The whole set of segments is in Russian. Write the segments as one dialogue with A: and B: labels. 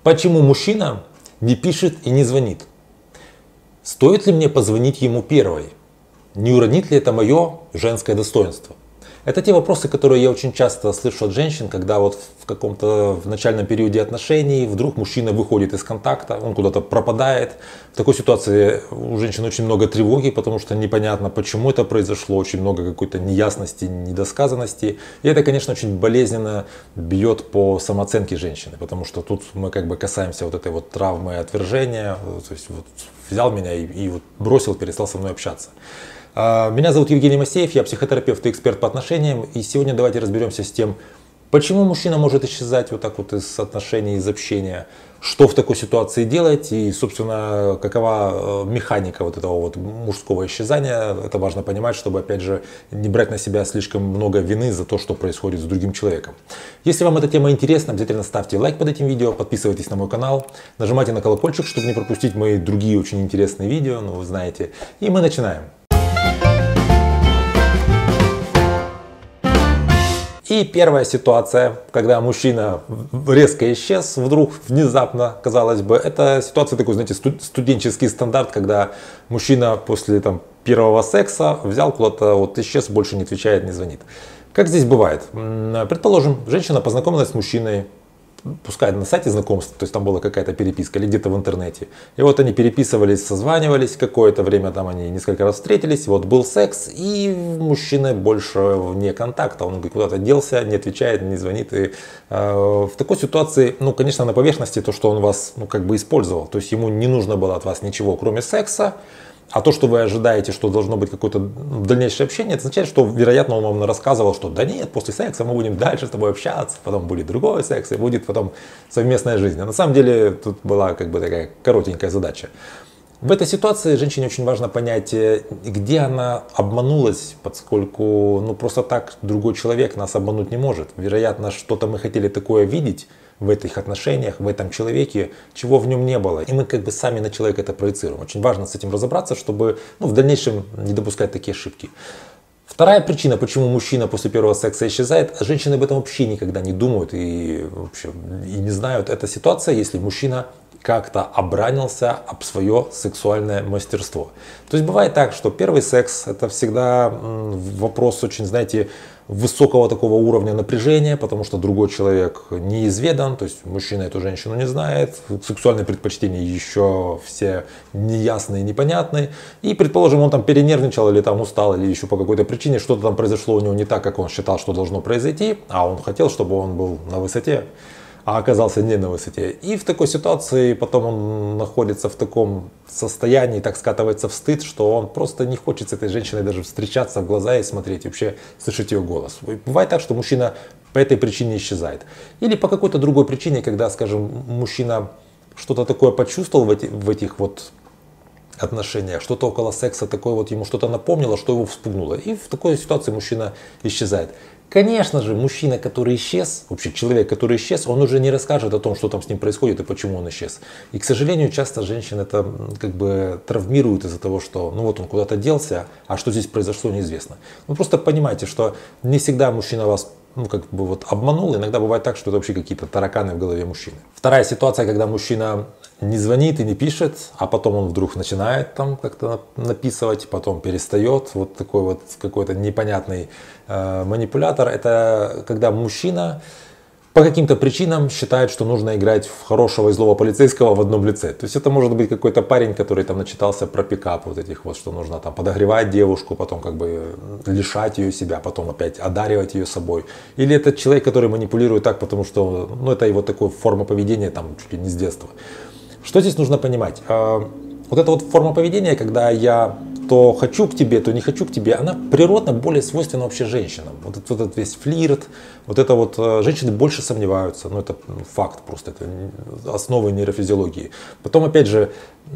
A: Почему мужчина не пишет и не звонит? Стоит ли мне позвонить ему первой? Не уронит ли это мое женское достоинство? Это те вопросы, которые я очень часто слышу от женщин, когда вот в каком-то в начальном периоде отношений вдруг мужчина выходит из контакта, он куда-то пропадает. В такой ситуации у женщин очень много тревоги, потому что непонятно, почему это произошло, очень много какой-то неясности, недосказанности. И это, конечно, очень болезненно бьет по самооценке женщины, потому что тут мы как бы касаемся вот этой вот травмы отвержения, то есть вот взял меня и вот бросил, перестал со мной общаться. Меня зовут Евгений Масеев, я психотерапевт и эксперт по отношениям. И сегодня давайте разберемся с тем, почему мужчина может исчезать вот так вот из отношений, из общения, что в такой ситуации делать и, собственно, какова механика вот этого вот мужского исчезания. Это важно понимать, чтобы, опять же, не брать на себя слишком много вины за то, что происходит с другим человеком. Если вам эта тема интересна, обязательно ставьте лайк под этим видео, подписывайтесь на мой канал, нажимайте на колокольчик, чтобы не пропустить мои другие очень интересные видео, ну вы знаете. И мы начинаем. И первая ситуация, когда мужчина резко исчез, вдруг, внезапно, казалось бы, это ситуация такой, знаете, студенческий стандарт, когда мужчина после первого секса взял куда-то, вот исчез, больше не отвечает, не звонит. Как здесь бывает? Предположим, женщина познакомилась с мужчиной, пускай на сайте знакомств, то есть там была какая-то переписка или где-то в интернете. И вот они переписывались, созванивались какое-то время, там они несколько раз встретились, вот был секс, и мужчина больше вне контакта, он куда-то делся, не отвечает, не звонит. И в такой ситуации, ну, конечно, на поверхности то, что он вас, ну, как бы использовал, то есть ему не нужно было от вас ничего, кроме секса. А то, что вы ожидаете, что должно быть какое-то дальнейшее общение, это означает, что, вероятно, он вам рассказывал, что да нет, после секса мы будем дальше с тобой общаться, потом будет другой секс, и будет потом совместная жизнь. А на самом деле тут была как бы такая коротенькая задача. В этой ситуации женщине очень важно понять, где она обманулась, поскольку ну, просто так другой человек нас обмануть не может. Вероятно, что-то мы хотели такое видеть в этих отношениях, в этом человеке, чего в нем не было. И мы как бы сами на человека это проецируем. Очень важно с этим разобраться, чтобы ну, в дальнейшем не допускать такие ошибки. Вторая причина, почему мужчина после первого секса исчезает, женщины об этом вообще никогда не думают и, вообще, и не знают. Это ситуация, если мужчина как-то обранился об свое сексуальное мастерство. То есть бывает так, что первый секс это всегда вопрос очень, знаете, высокого такого уровня напряжения, потому что другой человек неизведан, то есть мужчина эту женщину не знает, сексуальные предпочтения еще все неясные, непонятные, и, предположим, он там перенервничал или там устал, или еще по какой-то причине что-то там произошло у него не так, как он считал, что должно произойти, а он хотел, чтобы он был на высоте, а оказался не на высоте. И в такой ситуации потом он находится в таком состоянии, так скатывается в стыд, что он просто не хочет с этой женщиной даже встречаться в глаза и смотреть, и вообще слышать ее голос. Бывает так, что мужчина по этой причине исчезает. Или по какой-то другой причине, когда, скажем, мужчина что-то такое почувствовал в этих вот отношениях, что-то около секса такое вот ему что-то напомнило, что его вспугнуло. И в такой ситуации мужчина исчезает. Конечно же, мужчина, который исчез, вообще человек, который исчез, он уже не расскажет о том, что там с ним происходит и почему он исчез. И, к сожалению, часто женщин это как бы травмирует из-за того, что ну вот он куда-то делся, а что здесь произошло, неизвестно. Вы просто понимаете, что не всегда мужчина вас ну, как бы вот обманул, иногда бывает так, что это вообще какие-то тараканы в голове мужчины. Вторая ситуация, когда мужчина не звонит и не пишет, а потом он вдруг начинает там как-то написывать, потом перестает, вот такой вот какой-то непонятный манипулятор, это когда мужчина по каким-то причинам считает, что нужно играть в хорошего и злого полицейского в одном лице. То есть это может быть какой-то парень, который там начитался про пикап, вот этих вот, что нужно там подогревать девушку, потом как бы лишать ее себя, потом опять одаривать ее собой. Или это человек, который манипулирует так, потому что ну, это его такая форма поведения там чуть ли не с детства. Что здесь нужно понимать? Вот эта вот форма поведения, когда я то хочу к тебе, то не хочу к тебе, она природно более свойственна вообще женщинам. Вот этот весь флирт, вот это вот женщины больше сомневаются, ну это факт просто, это основы нейрофизиологии. Потом опять же,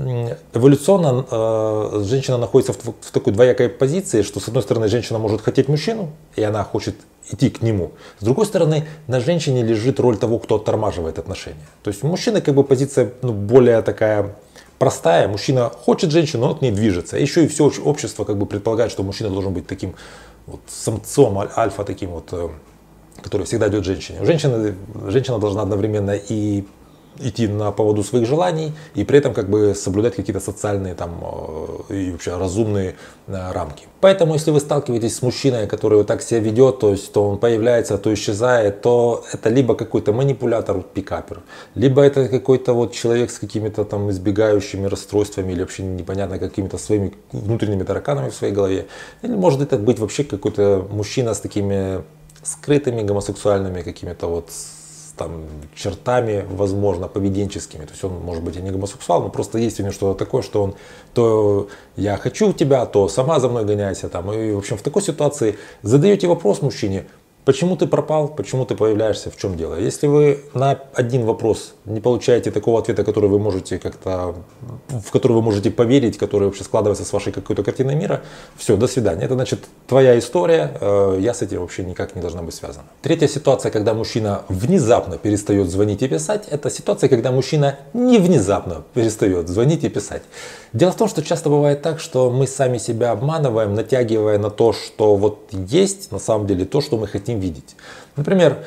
A: эволюционно женщина находится в такой двоякой позиции, что с одной стороны женщина может хотеть мужчину, и она хочет идти к нему. С другой стороны, на женщине лежит роль того, кто оттормаживает отношения. То есть у мужчины как бы позиция ну, более такая простая. Мужчина хочет женщину, но он к ней движется. Еще и все общество как бы предполагает, что мужчина должен быть таким вот самцом, альфа таким вот, который всегда идет женщине. Женщина должна одновременно и идти на поводу своих желаний и при этом как бы соблюдать какие-то социальные там и вообще разумные рамки. Поэтому если вы сталкиваетесь с мужчиной, который вот так себя ведет, то есть то он появляется, то исчезает, то это либо какой-то манипулятор, пикапер, либо это какой-то вот человек с какими-то там избегающими расстройствами или вообще непонятно какими-то своими внутренними тараканами в своей голове. Или может это быть вообще какой-то мужчина с такими скрытыми гомосексуальными какими-то вот там чертами, возможно, поведенческими. То есть он может быть и не гомосексуал, но просто есть у него что-то такое, что он то я хочу тебя, то сама за мной гоняйся. Там. И в общем в такой ситуации задаете вопрос мужчине, почему ты пропал, почему ты появляешься, в чем дело. Если вы на один вопрос не получаете такого ответа, который вы можете как-то, в который вы можете поверить, который вообще складывается с вашей какой-то картиной мира, все, до свидания. Это значит твоя история, я с этим вообще никак не должна быть связана. Третья ситуация, когда мужчина внезапно перестает звонить и писать, это ситуация, когда мужчина не внезапно перестает звонить и писать. Дело в том, что часто бывает так, что мы сами себя обманываем, натягивая на то, что вот есть на самом деле то, что мы хотим видеть. Например,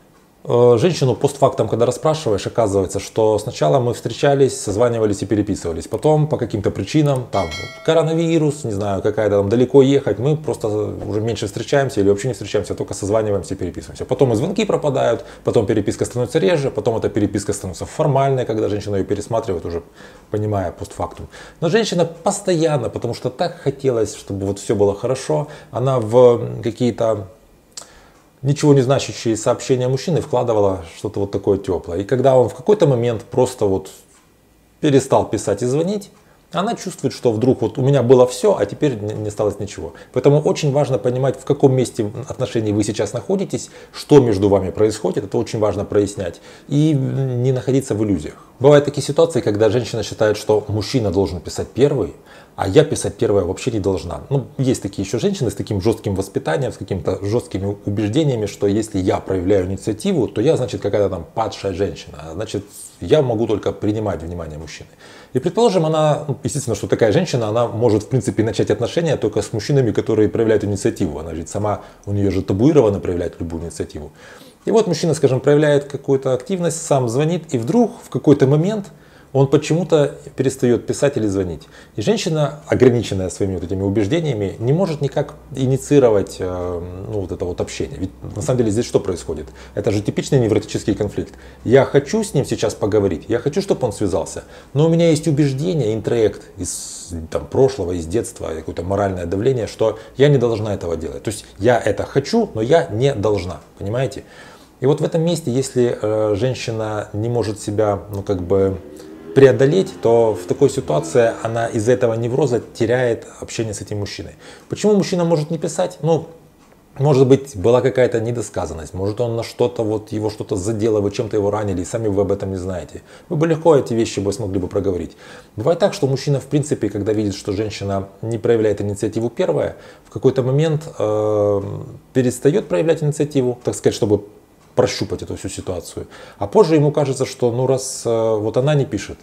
A: женщину постфактум, когда расспрашиваешь, оказывается, что сначала мы встречались, созванивались и переписывались. Потом по каким-то причинам, там коронавирус, не знаю, какая-то там далеко ехать, мы просто уже меньше встречаемся или вообще не встречаемся, только созваниваемся и переписываемся. Потом и звонки пропадают, потом переписка становится реже, потом эта переписка становится формальной, когда женщина ее пересматривает, уже понимая постфактум. Но женщина постоянно, потому что так хотелось, чтобы вот все было хорошо, она в какие-то ничего не значащие сообщения мужчины вкладывала что-то вот такое теплое. И когда он в какой-то момент просто вот перестал писать и звонить, она чувствует, что вдруг вот у меня было все, а теперь не осталось ничего. Поэтому очень важно понимать, в каком месте отношений вы сейчас находитесь, что между вами происходит, это очень важно прояснять. И не находиться в иллюзиях. Бывают такие ситуации, когда женщина считает, что мужчина должен писать первый, а я писать первая вообще не должна. Ну, есть такие еще женщины с таким жестким воспитанием, с какими-то жесткими убеждениями, что если я проявляю инициативу, то я, значит, какая-то там падшая женщина. Значит, я могу только принимать внимание мужчины. И, предположим, она, естественно, что такая женщина, она может, в принципе, начать отношения только с мужчинами, которые проявляют инициативу. Она ведь сама, у нее же табуировано проявлять любую инициативу. И вот мужчина, скажем, проявляет какую-то активность, сам звонит, и вдруг в какой-то момент он почему-то перестает писать или звонить. И женщина, ограниченная своими вот этими убеждениями, не может никак инициировать вот это вот общение. Ведь на самом деле здесь что происходит? Это же типичный невротический конфликт. Я хочу с ним сейчас поговорить, я хочу, чтобы он связался, но у меня есть убеждение, интроект из там, прошлого, из детства, какое-то моральное давление, что я не должна этого делать. То есть я это хочу, но я не должна. Понимаете? И вот в этом месте, если женщина не может себя, преодолеть, то в такой ситуации она из-за этого невроза теряет общение с этим мужчиной. Почему мужчина может не писать? Может быть, была какая-то недосказанность, может он на что-то, вот его что-то задело, вы чем-то его ранили, и сами вы об этом не знаете. Вы бы легко эти вещи смогли бы проговорить. Бывает так, что мужчина, в принципе, когда видит, что женщина не проявляет инициативу первая, в какой-то момент перестает проявлять инициативу, так сказать, чтобы прощупать эту всю ситуацию. А позже ему кажется, что раз вот она не пишет,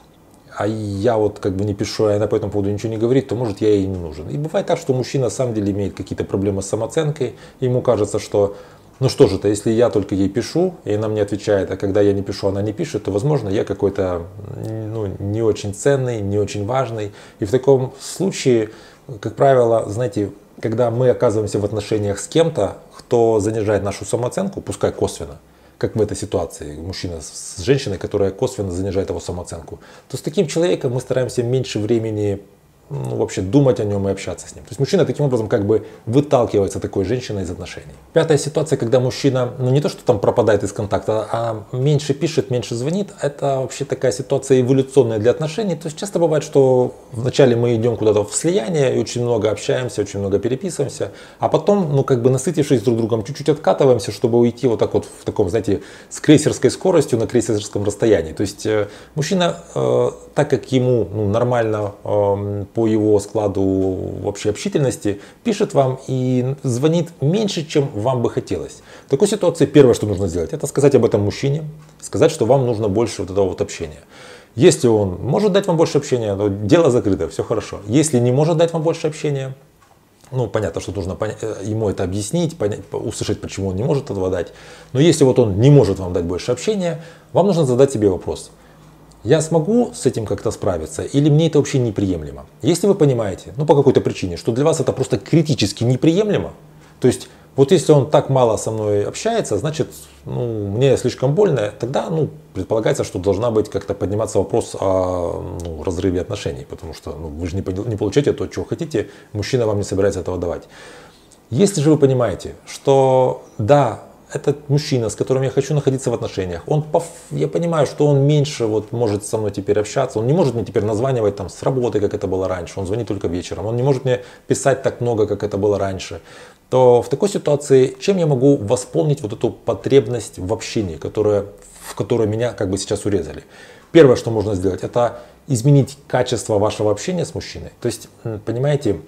A: а я вот не пишу, и она по этому поводу ничего не говорит, то может я ей не нужен. И бывает так, что мужчина на самом деле имеет какие-то проблемы с самооценкой, и ему кажется, что что же это, если я только ей пишу, и она мне отвечает, а когда я не пишу, она не пишет, то возможно я какой-то не очень ценный, не очень важный. И в таком случае, как правило, знаете, когда мы оказываемся в отношениях с кем-то, кто занижает нашу самооценку, пускай косвенно, как в этой ситуации, мужчина с женщиной, которая косвенно занижает его самооценку, то с таким человеком мы стараемся меньше времени вообще думать о нем и общаться с ним. То есть мужчина таким образом выталкивается такой женщиной из отношений. Пятая ситуация, когда мужчина не то что там пропадает из контакта, а меньше пишет, меньше звонит, это вообще такая ситуация эволюционная для отношений. То есть часто бывает, что вначале мы идем куда-то в слияние и очень много общаемся, очень много переписываемся, а потом, насытившись друг другом, чуть-чуть откатываемся, чтобы уйти вот так вот в таком, знаете, с крейсерской скоростью на крейсерском расстоянии. То есть мужчина, так как ему нормально по его складу вообще общительности, пишет вам и звонит меньше, чем вам бы хотелось. В такой ситуации первое, что нужно сделать, это сказать об этом мужчине, сказать, что вам нужно больше вот этого вот общения. Если он может дать вам больше общения, то дело закрыто, все хорошо. Если не может дать вам больше общения, Ну, понятно, что нужно ему это объяснить, услышать, почему он не может этого дать. Но если вот он не может вам дать больше общения, вам нужно задать себе вопрос. Я смогу с этим как-то справиться или мне это вообще неприемлемо? Если вы понимаете, ну по какой-то причине, что для вас это просто критически неприемлемо, то есть вот если он так мало со мной общается, значит, ну, мне слишком больно, тогда, ну, предполагается, что должна быть как-то подниматься вопрос о разрыве отношений, потому что ну, вы же не получаете то, чего хотите, мужчина вам не собирается этого давать. Если же вы понимаете, что да, этот мужчина, с которым я хочу находиться в отношениях, я понимаю, что он меньше вот может со мной теперь общаться, он не может мне теперь названивать там с работы, как это было раньше, он звонит только вечером, он не может мне писать так много, как это было раньше, то в такой ситуации чем я могу восполнить вот эту потребность в общении, в которой меня как бы сейчас урезали? Первое, что можно сделать, это изменить качество вашего общения с мужчиной. То есть, понимаете,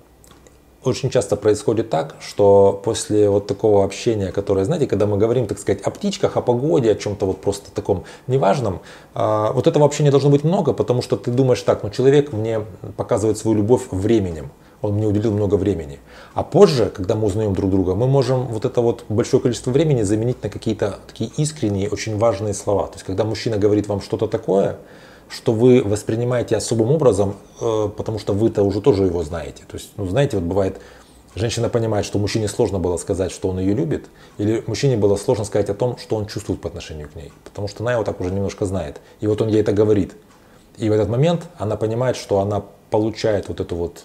A: очень часто происходит так, что после вот такого общения, которое, знаете, когда мы говорим, так сказать, о птичках, о погоде, о чем-то вот просто таком неважном, вот этого общения должно быть много, потому что ты думаешь так, ну человек мне показывает свою любовь временем, он мне уделил много времени. А позже, когда мы узнаем друг друга, мы можем вот это вот большое количество времени заменить на какие-то такие искренние, очень важные слова. То есть, когда мужчина говорит вам что-то такое, что вы воспринимаете особым образом, потому что вы-то уже тоже его знаете. То есть, ну, знаете, вот бывает, женщина понимает, что мужчине сложно было сказать, что он ее любит, или мужчине было сложно сказать о том, что он чувствует по отношению к ней, потому что она его так уже немножко знает. И вот он ей это говорит. И в этот момент она понимает, что она получает вот это вот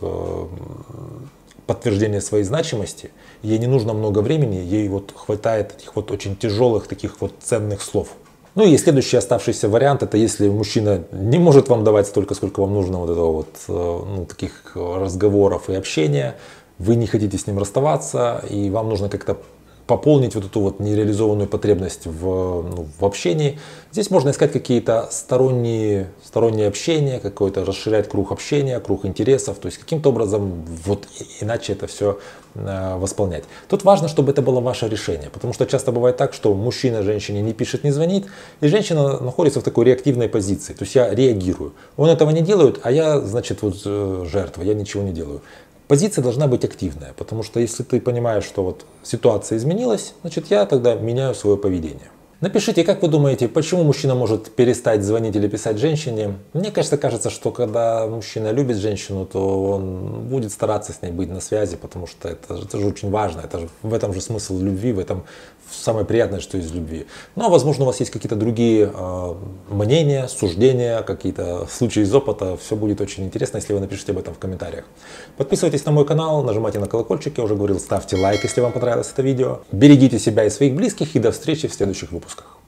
A: подтверждение своей значимости, ей не нужно много времени, ей вот хватает этих вот очень тяжелых, таких вот ценных слов. Ну и следующий оставшийся вариант, это если мужчина не может вам давать столько, сколько вам нужно вот этого вот, ну, таких разговоров и общения, вы не хотите с ним расставаться, и вам нужно как-то пополнить вот эту вот нереализованную потребность в общении. Здесь можно искать какие-то сторонние общения, какой-то расширять круг общения, круг интересов, то есть каким-то образом вот иначе это все восполнять. Тут важно, чтобы это было ваше решение, потому что часто бывает так, что мужчина женщине не пишет, не звонит, и женщина находится в такой реактивной позиции, то есть я реагирую. Он этого не делает, а я, значит, вот жертва, я ничего не делаю. Позиция должна быть активная, потому что если ты понимаешь, что вот ситуация изменилась, значит я тогда меняю свое поведение. Напишите, как вы думаете, почему мужчина может перестать звонить или писать женщине? Мне кажется, что когда мужчина любит женщину, то он будет стараться с ней быть на связи, потому что это же очень важно, в этом же смысл любви, в этом самое приятное, что есть в любви. Но, возможно, у вас есть какие-то другие мнения, суждения, какие-то случаи из опыта. Все будет очень интересно, если вы напишите об этом в комментариях. Подписывайтесь на мой канал, нажимайте на колокольчик, я уже говорил, ставьте лайк, если вам понравилось это видео. Берегите себя и своих близких, и до встречи в следующих выпусках.